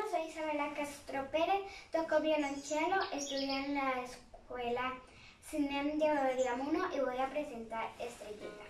soy Isabela Castro Pérez, toco violonchelo, estudié en la escuela Cinem de Oriamuno y voy a presentar Estrellita.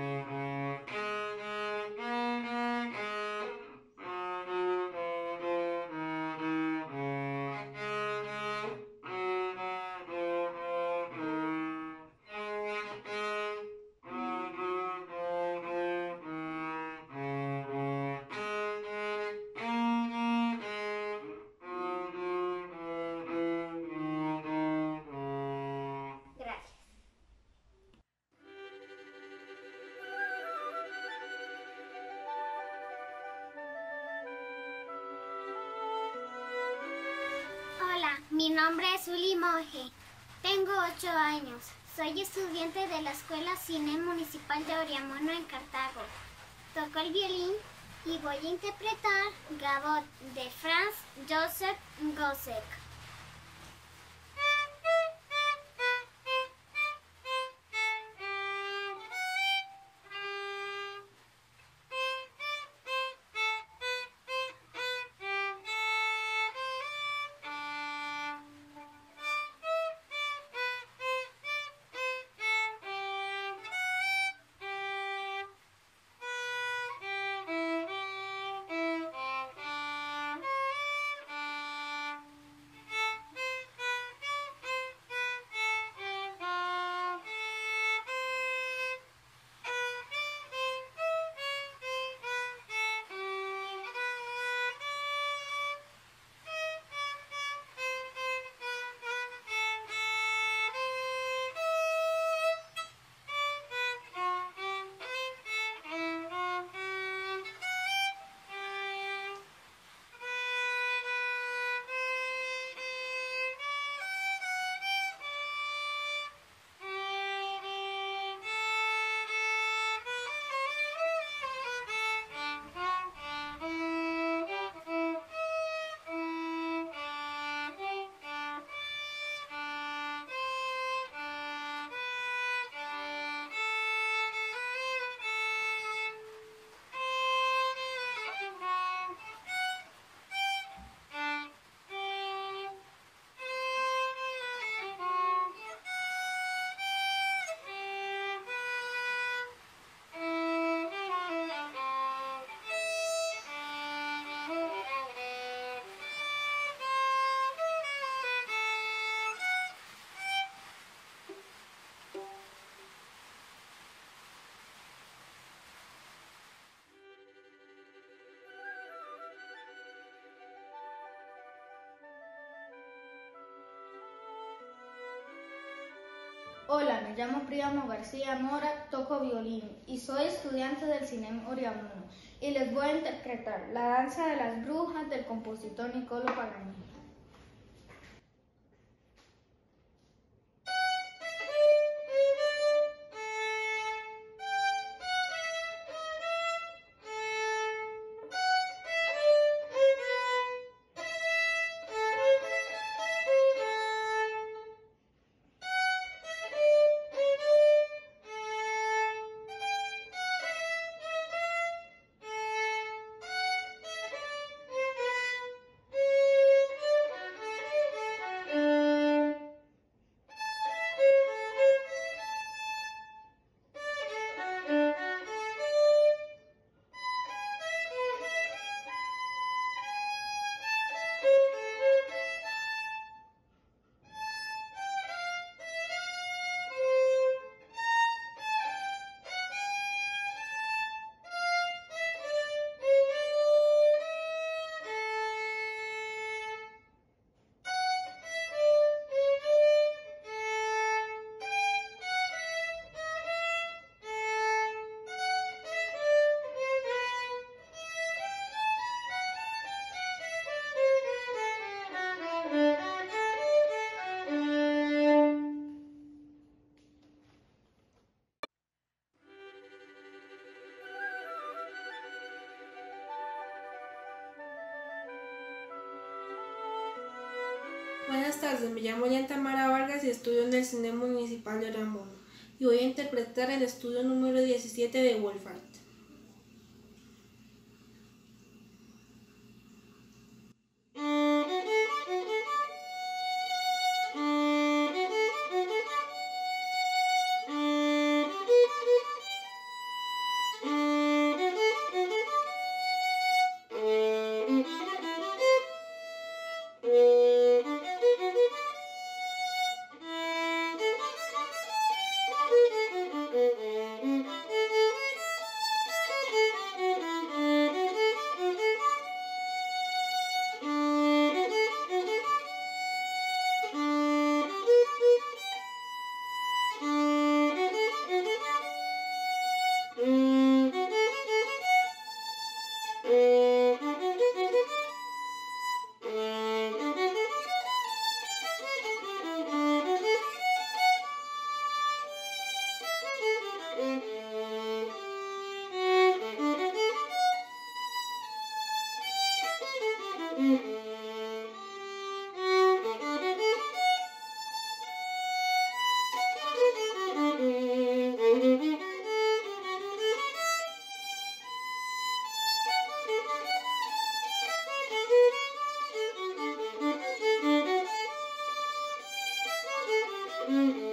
Hola, mi nombre es Uli Monge. Tengo 8 años. Soy estudiante de la Escuela Cine Municipal de Oriamuno en Cartago. Toco el violín y voy a interpretar Gavotte de Franz Joseph Gossec. Hola, me llamo Príamo García Mora, toco violín y soy estudiante del Cinem Oriamuno y les voy a interpretar la danza de las brujas del compositor Niccolo Paganini. Buenas tardes, me llamo Yantamara Vargas y estudio en el Cine Municipal de Oriamuno y voy a interpretar el estudio número 17 de Wolfart. Mm.